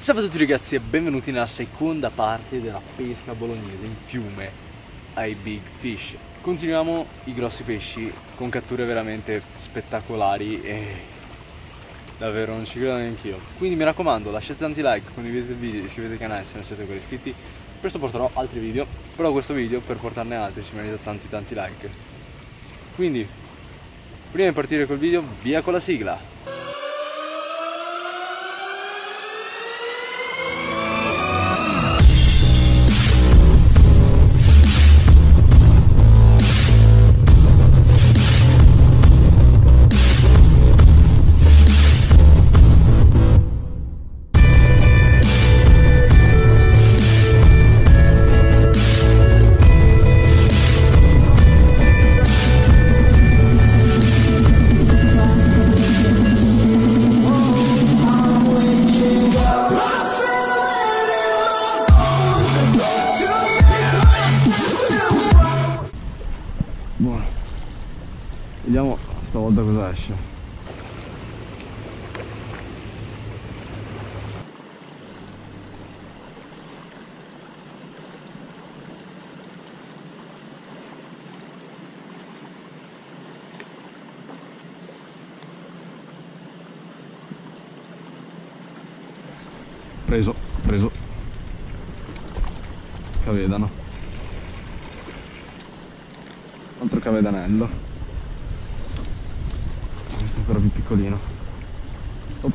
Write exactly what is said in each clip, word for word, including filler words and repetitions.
Salve a tutti ragazzi e benvenuti nella seconda parte della pesca bolognese in fiume ai big fish. Continuiamo i grossi pesci con catture veramente spettacolari e davvero non ci credo neanch'io. Quindi mi raccomando, lasciate tanti like, condividete il video, iscrivetevi al canale se non siete ancora iscritti. Presto porterò altri video, però questo video per portarne altri ci merita tanti tanti like. Quindi prima di partire col video, via con la sigla! Buono, vediamo stavolta cosa esce. Preso, preso. Cavedano. Altro cavedanello. Questo è ancora più piccolino. Op.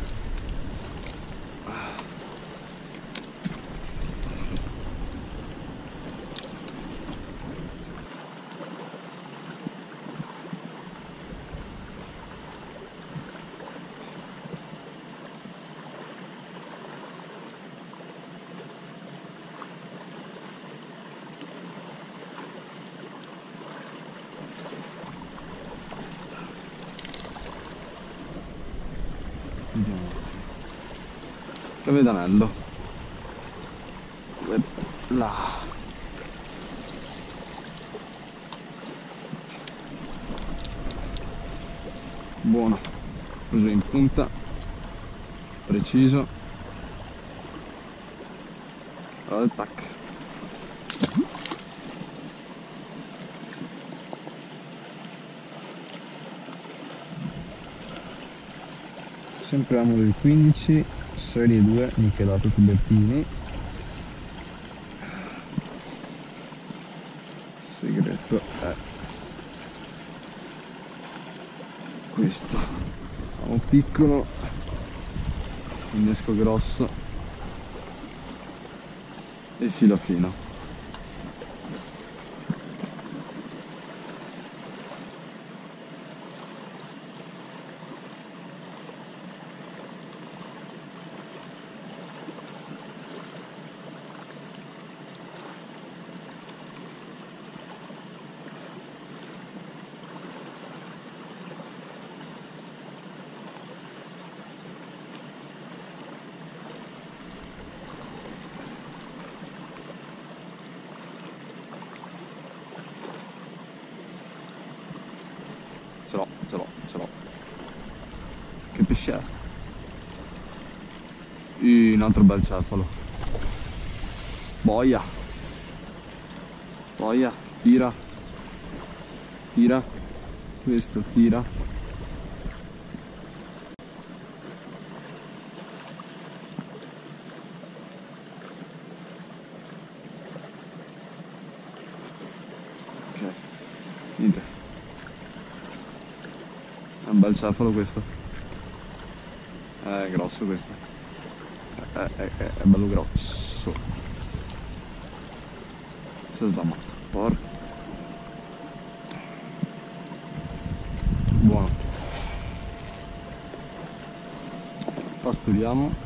Vediamo. Cavedanello. Là. Buono. Preso in punta. Preciso. Allora, tac. Sempre amo del quindici, serie due, nichelato Tubertini. Segreto è questo. Amo piccolo, innesco grosso e filo fino. Ce l'ho, ce l'ho, ce l'ho. Che pesce è? Uh, un altro bel cefalo. Boia. Boia, tira. Tira. Questo tira. Ok. Niente. È un bel cefalo questo. È grosso questo. È, è, è, è bello grosso. Si è sdamato. Porca. Buono. Pasturiamo.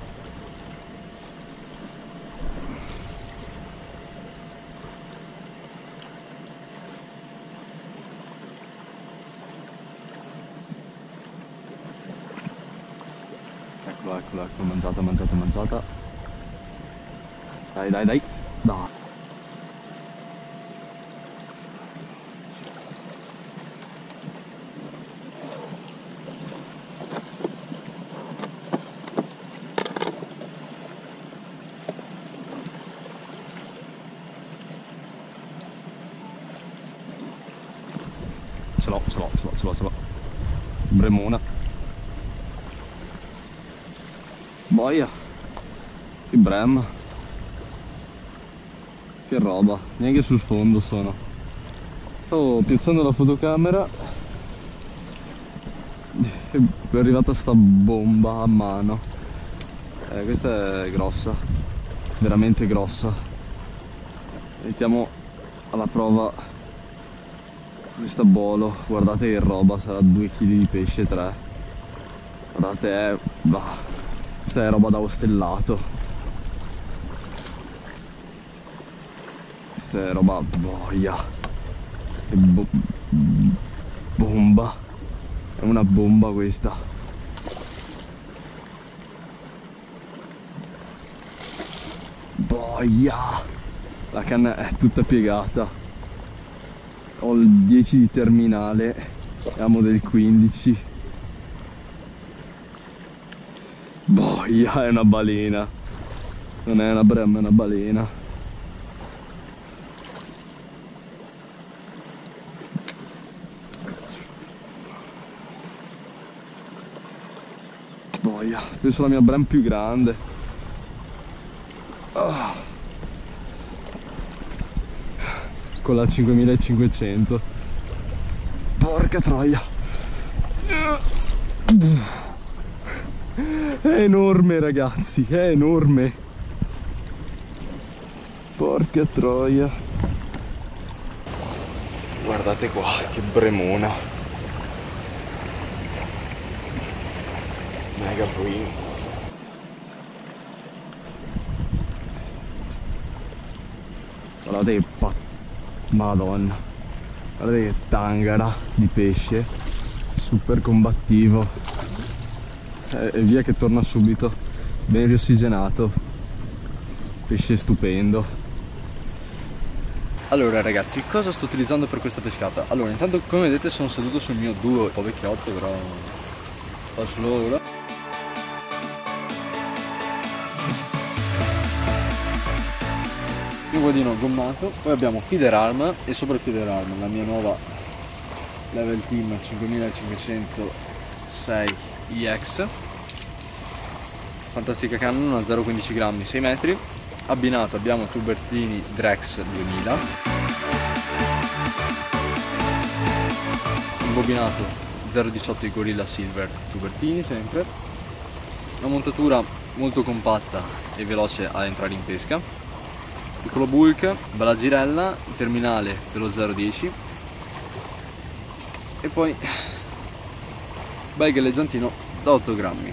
Eccolo, eccolo, eccolo, mangiata, mangiata, mangiata. Dai, dai, dai. Dai. ce l'ho, ce l'ho, ce l'ho, ce l'ho, ce l'ho. Bremona. Boia. Che brem. Che roba. Neanche sul fondo sono. Stavo piazzando la fotocamera e è arrivata sta bomba a mano. Eh, questa è grossa. Veramente grossa. Mettiamo alla prova questa bolo. Guardate che roba, sarà due chili di pesce, tre. Guardate, è... bah. Questa è roba da ostellato. Questa è roba boia. Che bo bomba. È una bomba questa. Boia. La canna è tutta piegata. Ho il dieci di terminale e amo del quindici. Boia, è una balena. Non è una brem, è una balena. Boia, penso la mia brem più grande. Ah. Con la cinquemilacinquecento. Porca troia. È enorme ragazzi, è enorme. Porca troia. Guardate qua, che bremona. Mega bream. Guardate che pazzesco. Madonna, guardate che tangara di pesce, super combattivo. E via che torna subito, ben riossigenato. Pesce stupendo. Allora ragazzi, cosa sto utilizzando per questa pescata? Allora, intanto come vedete sono seduto sul mio duo, un po' vecchiotto però fa solo ora. Un guadino gommato, poi abbiamo feeder arm e sopra il feeder arm la mia nuova Level Team cinquemilacinquecentosei I X, fantastica canna, una zero virgola quindici grammi, sei metri, abbinato abbiamo Tubertini Drex duemila, imbobinato zero virgola diciotto di Gorilla Silver Tubertini sempre, una montatura molto compatta e veloce a entrare in pesca, piccolo bulk, bella girella, terminale dello zero virgola dieci e poi bel galleggiantino da otto grammi.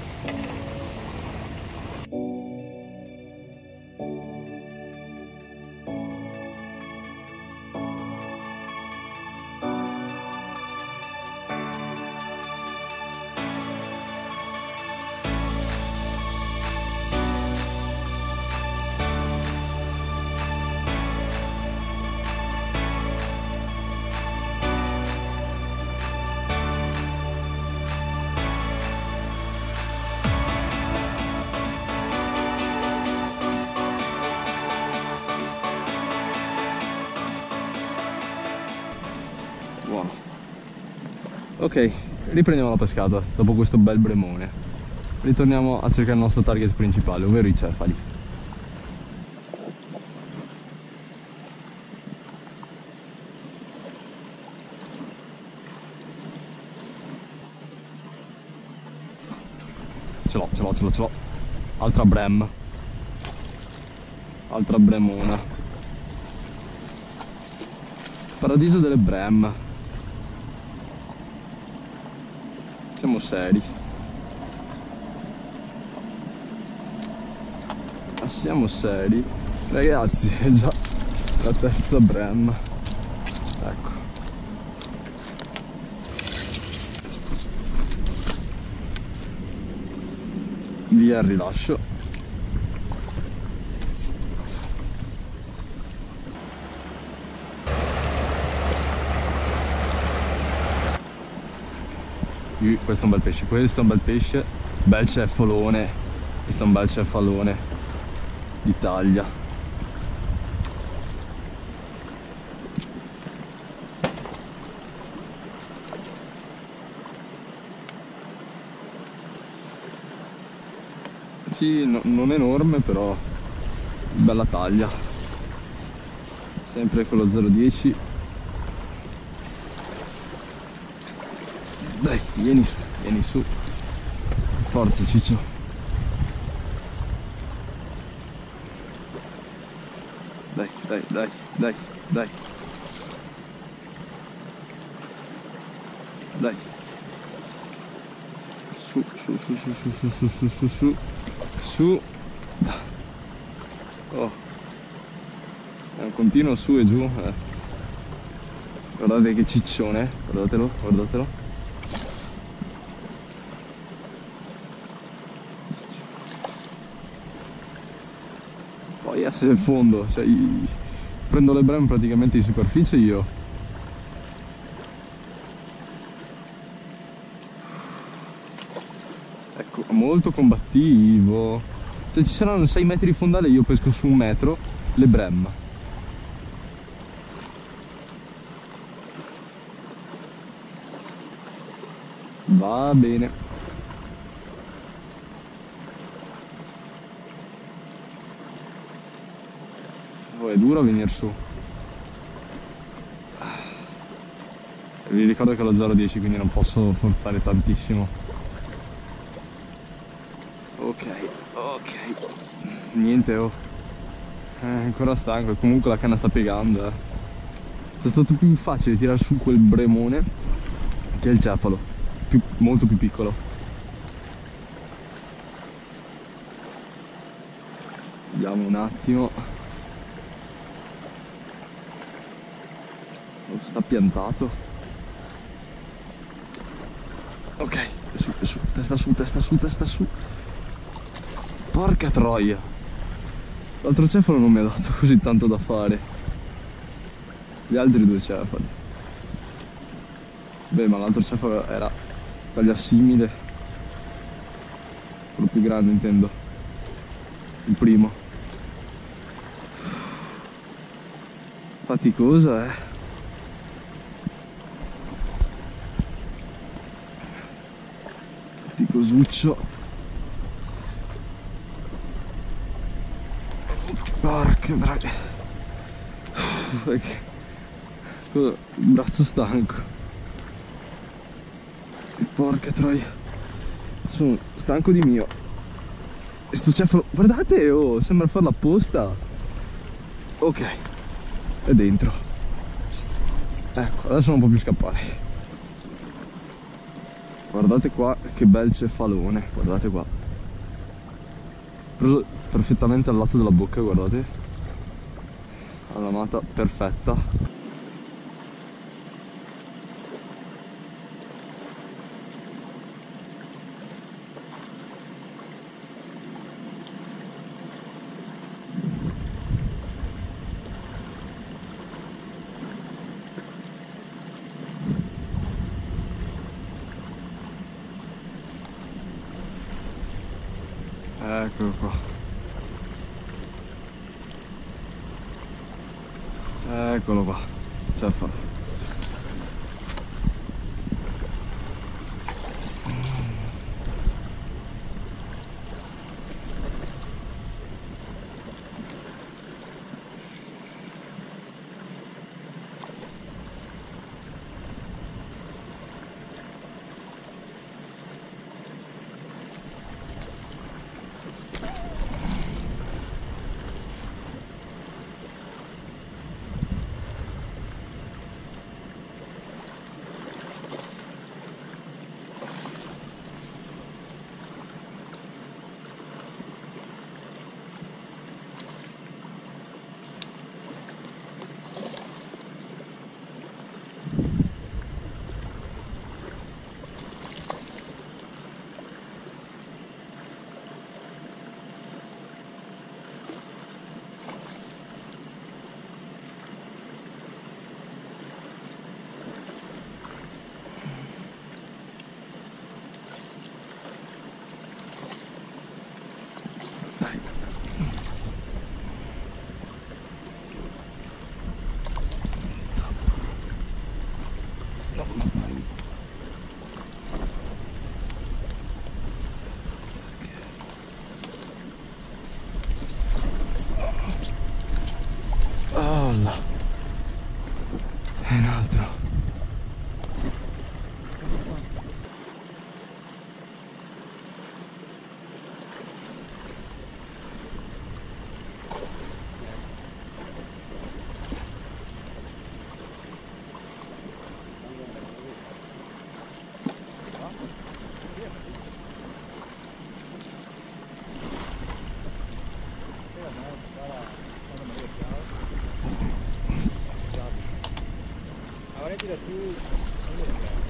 Buono. Ok, riprendiamo la pescata dopo questo bel bremone. Ritorniamo a cercare il nostro target principale, ovvero i cefali. Ce l'ho, ce l'ho, ce l'ho, ce l'ho. Altra brem. Altra bremona. Paradiso delle brem. Siamo seri. Ma siamo seri? Ragazzi, è già la terza brem. Ecco. Via il rilascio. Questo è un bel pesce, questo è un bel pesce, bel cefalone, questo è un bel cefalone di taglia. Sì, no, non enorme, però bella taglia. Sempre con lo zero dieci. Dai, vieni su, vieni su. Forza Ciccio. Dai, dai, dai, dai, dai. Dai. Su, su, su, su, su, su, su, su, su, su. Su. Oh. È un continuo su e giù. Eh. Guardate che ciccione, guardatelo, guardatelo. Poi essere il fondo, cioè prendo le bremme praticamente di superficie io. Ecco, molto combattivo. Se ci saranno sei metri di fondale io pesco su un metro le bremme. Va bene. Oh, è duro venire su. Vi ricordo che ho lo zero dieci, quindi non posso forzare tantissimo. Ok, ok. Niente, oh. È ancora stanco e comunque la canna sta piegando, eh. È stato più facile tirare su quel bremone che il cefalo. Più, molto più piccolo. Vediamo un attimo. Oh, sta piantato. Ok, è su, è su, testa su, testa su, testa su. Porca troia. L'altro cefalo non mi ha dato così tanto da fare. Gli altri due cefali. Beh, ma l'altro cefalo era taglia simile. Quello più grande intendo. Il primo. Faticosa, eh. Faticosuccio. Porca troia. Il braccio stanco. Porca troia. Sono stanco di mio. E sto cefalo, guardate, oh, sembra farla apposta. Ok, è dentro. Ecco, adesso non può più scappare. Guardate qua che bel cefalone, guardate qua. Preso perfettamente al lato della bocca, guardate. Ha la lamata perfetta. Eccolo qua. Eccolo qua. Cefalo. Prendi da più.